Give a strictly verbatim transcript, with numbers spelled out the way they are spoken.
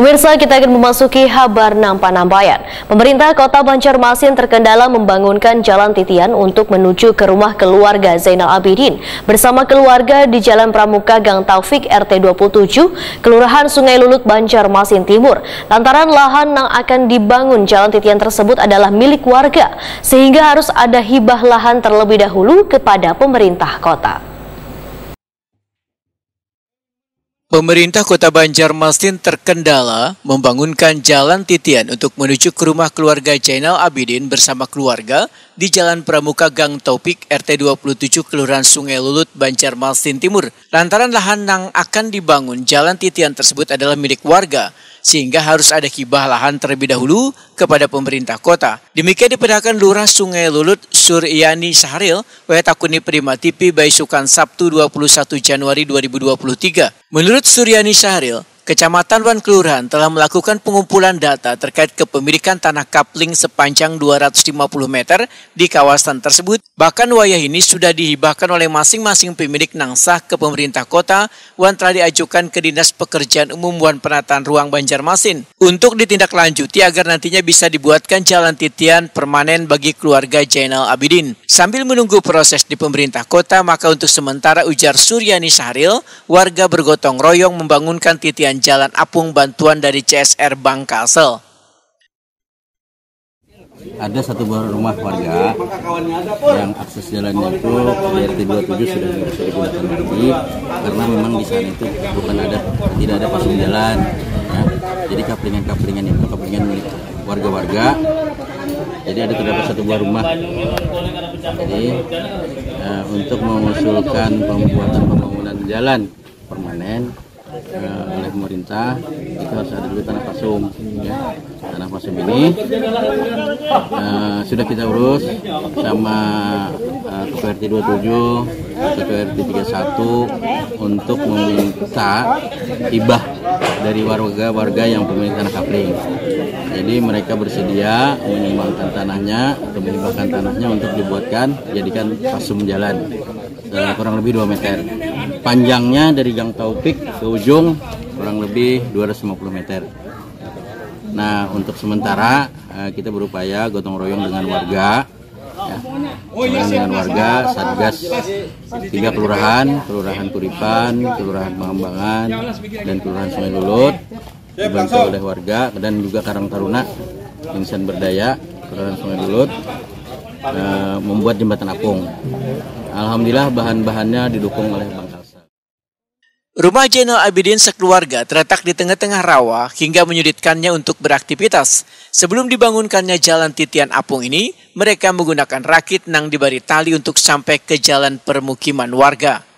Pemirsa, kita akan memasuki kabar Nampa-Nampayan. Pemerintah Kota Banjarmasin terkendala membangunkan jalan titian untuk menuju ke rumah keluarga Zainal Abidin bersama keluarga di Jalan Pramuka Gang Taufik R T dua puluh tujuh, Kelurahan Sungai Lulut, Banjarmasin Timur. Lantaran lahan yang akan dibangun jalan titian tersebut adalah milik warga, sehingga harus ada hibah lahan terlebih dahulu kepada pemerintah kota. Pemerintah Kota Banjarmasin terkendala membangunkan jalan titian untuk menuju ke rumah keluarga Zainal Abidin bersama keluarga di Jalan Pramuka Gang Taufik R T dua puluh tujuh, Kelurahan Sungai Lulut, Banjarmasin Timur. Lantaran lahan yang akan dibangun jalan titian tersebut adalah milik warga, sehingga harus ada hibah lahan terlebih dahulu kepada pemerintah kota. Demikian diperintahkan Lurah Sungai Lulut Suryani Sahril, Wetakuni Prima T V Baisukan Sabtu dua puluh satu Januari dua ribu dua puluh tiga. Menurut Suryani Sahril, Kecamatan Wan Kelurahan telah melakukan pengumpulan data terkait kepemilikan tanah kapling sepanjang dua ratus lima puluh meter di kawasan tersebut. Bahkan wilayah ini sudah dihibahkan oleh masing-masing pemilik nang sah ke pemerintah kota wan telah diajukan ke Dinas Pekerjaan Umum wan Penataan Ruang Banjarmasin untuk ditindaklanjuti agar nantinya bisa dibuatkan jalan titian permanen bagi keluarga Zainal Abidin. Sambil menunggu proses di pemerintah kota, maka untuk sementara, ujar Suryani Sahril, warga bergotong royong membangunkan titian jalan apung bantuan dari C S R Bangkalsel. Ada satu buah rumah warga yang akses jalannya itu di R T dua puluh tujuh sudah tidak bisa digunakan lagi karena memang di sana itu bukan ada tidak ada pasang jalan, ya. Jadi kaplingan-kaplingan itu kaplingan milik warga-warga. Jadi ada terdapat satu buah rumah. Jadi uh, untuk mengusulkan pembuatan pembangunan jalan permanen Uh, oleh pemerintah, itu harus ada dulu tanah pasum, ya. Tanah pasum ini uh, sudah kita urus sama uh, K P R T dua puluh tujuh, K P R T tiga puluh satu untuk meminta hibah dari warga-warga yang pemilik tanah kapling. Jadi mereka bersedia menyumbangkan tanahnya atau menghibahkan tanahnya untuk dibuatkan jadikan pasum jalan uh, kurang lebih dua meter. Panjangnya dari Gang Taufik ke ujung kurang lebih dua ratus lima puluh meter. Nah, untuk sementara kita berupaya gotong royong dengan warga, ya, dengan warga Satgas tiga kelurahan, Kelurahan Kuripan, Kelurahan Pengembangan, dan Kelurahan Sungai Lulut, dibantu oleh warga dan juga Karang Taruna, Insan Berdaya, Kelurahan Sungai Lulut, eh, membuat jembatan apung. Alhamdulillah bahan-bahannya didukung oleh Bangkalsel. Rumah Zainal Abidin sekeluarga terletak di tengah-tengah rawa hingga menyulitkannya untuk beraktivitas. Sebelum dibangunkannya jalan titian apung ini, mereka menggunakan rakit nang diberi tali untuk sampai ke jalan permukiman warga.